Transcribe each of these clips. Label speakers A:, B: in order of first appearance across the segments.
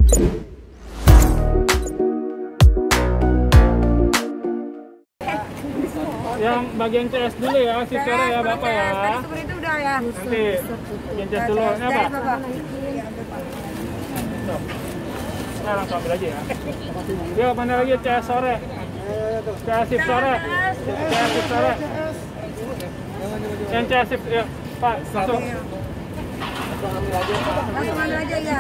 A: Yang bagian CS dulu ya, si sore ya Bapak ya.
B: Tadi itu udah ya.
A: Nanti bagian CS dulu. Ini apa? Nah, langsung ambil aja ya. Yuk, mana lagi CS sore? CS sip sore. CS sip sore. Yang CS sip, ya Pak, langsung.
B: Langsung ambil aja ya.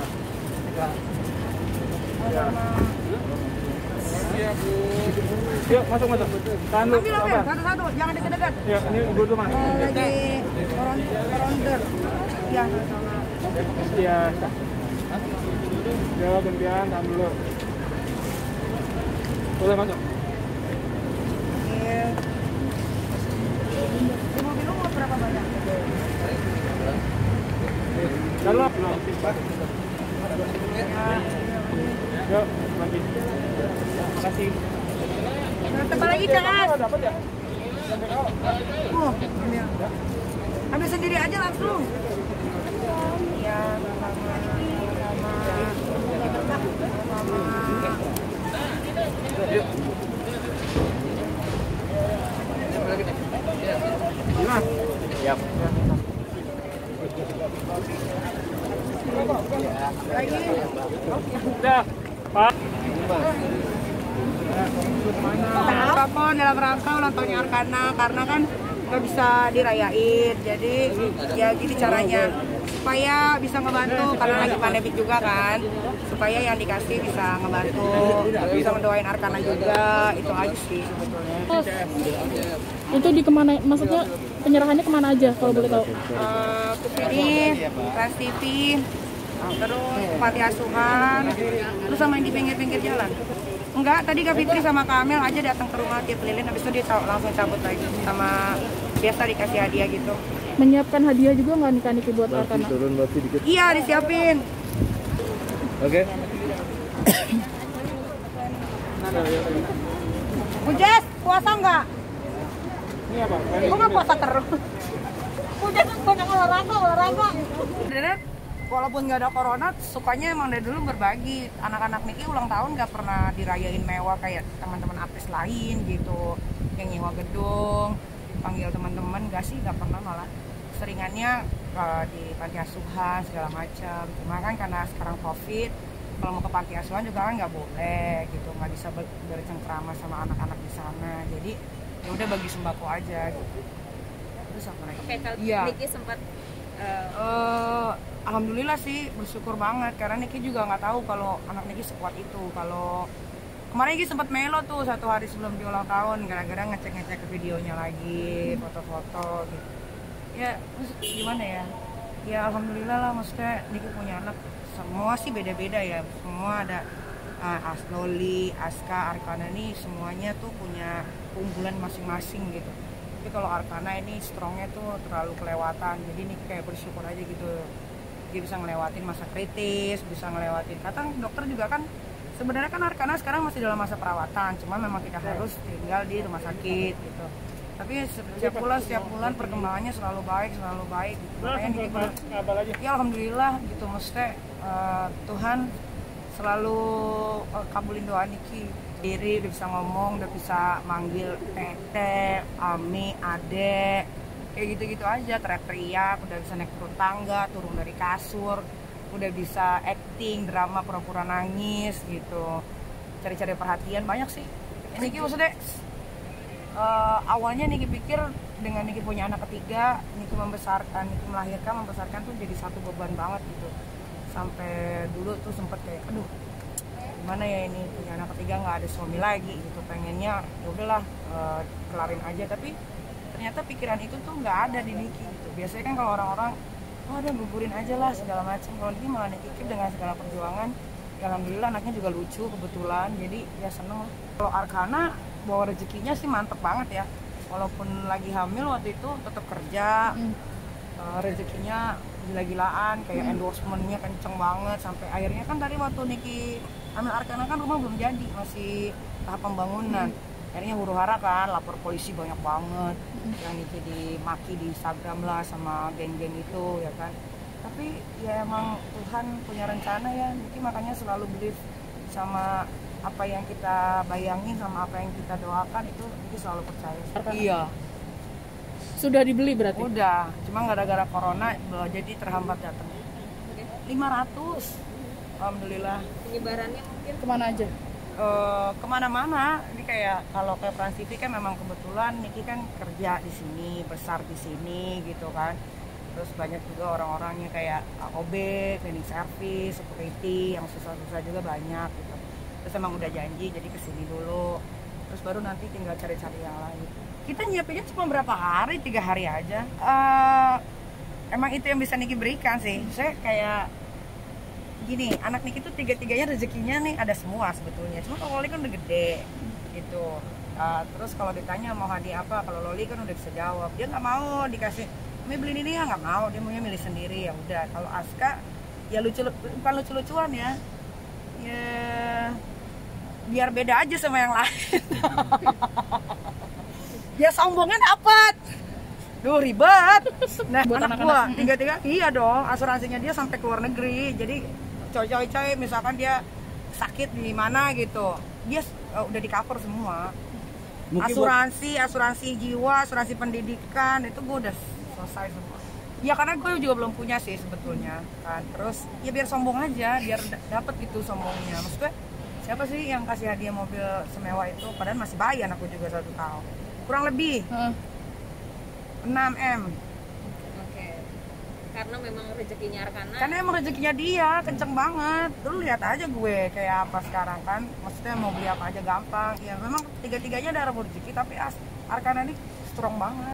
A: Yuk, masuk. Tahan dulu.
B: Ambil, satu-satu, jangan deket-deket.
A: Ya, ini ibu dulu Mas.
B: Lagi order. Ya, sama.
A: Iya. Ya, gantian, tahan dulu. Boleh masuk.
B: Oke. Di mobil lu mau berapa banyak?
A: Dalam. Yuk, lagi. Makasih.
B: Tebal lagi, Cas.
A: Dapat ya?
B: Ambil. Ambil sendiri aja langsung. Iya, sama.
A: Yuk. Gimana? Siap.
B: Lagi.
A: Udah, Pak.
B: Apapun dalam rangka ulang tahunnya Arkana, karena kan nggak bisa dirayain, jadi ya gini caranya supaya bisa ngebantu, karena lagi pandemik juga kan, supaya yang dikasih bisa ngebantu, bisa mendoain Arkana juga, itu aja sih sebetulnya.
C: Itu di kemana, maksudnya penyerahannya kemana aja kalau boleh tahu?
B: Ini Trans TV, terus Panti Asuhan, terus sama yang di pinggir-pinggir jalan. Enggak, tadi Kak Fitri sama Kak Amel aja datang ke rumah, dia keliling, habis itu dia langsung cabut lagi, sama biasa dikasih hadiah gitu.
C: Menyiapkan hadiah juga nggak nih Niki buat Arkana?
B: Iya, disiapin.
A: Oke.
B: Bujes, puasa nggak?
A: Ini apa?
B: Kok nggak puasa terus? Bujes, banyak olahraga. Sebenarnya walaupun nggak ada corona, sukanya emang dari dulu berbagi. Anak-anak Niki ulang tahun nggak pernah dirayain mewah kayak teman-teman artis lain gitu, yang nyewa gedung, panggil teman-teman, nggak sih, nggak pernah, malah seringannya di panti asuhan segala macam. Cuma kan karena sekarang COVID, kalau mau ke panti asuhan juga kan nggak boleh gitu, nggak bisa bercengkrama sama anak-anak di sana. Jadi ya udah bagi sembako aja gitu. Terus apa lagi?
D: Oke, kalau
B: Iya.
D: Niki sempat
B: Alhamdulillah sih, bersyukur banget karena Niki juga nggak tahu kalau anak Niki sekuat itu. Kalau kemarin Niki sempat melo tuh 1 hari sebelum dia ulang tahun, gara-gara ngecek videonya lagi, foto-foto gitu. Ya terus gimana ya? Ya alhamdulillah lah, maksudnya Niki punya anak, semua sih beda-beda ya. Semua ada Asloli, Aska, Arkana nih semuanya tuh punya keunggulan masing-masing gitu. Tapi kalau Arkana ini strongnya tuh terlalu kelewatan, jadi Niki kayak bersyukur aja gitu. Dia bisa ngelewatin masa kritis, bisa ngelewatin, kata dokter juga kan sebenarnya kan Arkana sekarang masih dalam masa perawatan, cuma memang kita harus tinggal di rumah sakit gitu. Tapi setiap bulan perkembangannya selalu baik gitu. Makanya Niki ya alhamdulillah gitu, maksudnya Tuhan selalu kabulin doa Niki. Diri udah bisa ngomong, udah bisa manggil tete, ami, ade, kayak gitu-gitu aja, teriak-teriak, udah bisa naik turun tangga, turun dari kasur, udah bisa acting, drama, pura-pura nangis gitu, cari-cari perhatian, banyak sih. Niki maksudnya awalnya Niki pikir dengan Niki punya anak ketiga, Niki membesarkan tuh jadi satu beban banget gitu. Sampai dulu tuh sempet kayak, aduh gimana ya ini punya anak ketiga, nggak ada suami lagi gitu, pengennya ya udahlah kelarin aja. Tapi ternyata pikiran itu tuh nggak ada di Niki gitu. Biasanya kan kalau orang-orang udah gugurin aja lah segala macam, kalau Niki malah Niki dengan segala perjuangan, ya alhamdulillah anaknya juga lucu kebetulan, jadi ya seneng lah. Kalau Arkana bawa rezekinya sih mantep banget ya, walaupun lagi hamil waktu itu tetap kerja. Rezekinya gila-gilaan, kayak endorsementnya kenceng banget, sampai akhirnya kan tadi waktu Niki ambil Arkana kan rumah belum jadi, masih tahap pembangunan. Akhirnya huru-hara kan, lapor polisi banyak banget, yang Niki dimaki di Instagram lah sama geng-geng itu ya kan. tapi ya emang Tuhan punya rencana ya, Niki makanya selalu believe sama apa yang kita bayangin sama apa yang kita doakan, itu Niki selalu percaya. Iya.
C: Sudah dibeli berarti?
B: Udah, cuma gara-gara corona jadi terhambat datang. 500, alhamdulillah.
D: Penyebarannya mungkin
C: Kemana aja?
B: Kemana-mana. Ini kayak kalau ke Trans TV kan memang kebetulan Niki kan kerja di sini, besar di sini gitu kan. Terus banyak juga orang-orangnya kayak AOB, cleaning service, security, yang susah-susah juga banyak gitu. Terus emang udah janji jadi kesini dulu. Terus baru nanti tinggal cari-cari yang lain. Kita nyiapinnya cuma berapa hari, 3 hari aja. Emang itu yang bisa Niki berikan sih. Saya kayak gini, anak Niki tuh 3-3-nya rezekinya nih ada semua sebetulnya. Cuma kalau Loli kan udah gede gitu. Terus kalau ditanya mau hadiah apa, kalau Loli kan udah bisa jawab. Dia nggak mau dikasih, "Mami beliin ini ya," nggak mau. Dia maunya milih sendiri, ya udah. Kalau Aska ya bukan lucu-lucuan ya. Ya biar beda aja sama yang lain. Ya sombongnya dapat. Duh ribet. Nah,
C: Buat
B: anak gua 3-3 iya dong, asuransinya dia sampai ke luar negeri. Jadi coy misalkan dia sakit di mana gitu, dia udah di cover semua. Asuransi jiwa, asuransi pendidikan, itu gua udah selesai semua. Ya karena gue juga belum punya sih sebetulnya kan. Terus ya biar sombong aja, biar dapat gitu sombongnya. Maksudnya siapa sih yang kasih hadiah mobil semewah itu, padahal masih bayi aku juga 1 tahun. Kurang lebih 6M.
D: oke. Karena memang rezekinya Arkana.
B: Karena emang rezekinya dia kenceng banget. Lu lihat aja gue kayak apa sekarang kan. Maksudnya mau beli apa aja gampang. Ya memang 3-3-nya ada rezeki, tapi Arkana ini strong banget.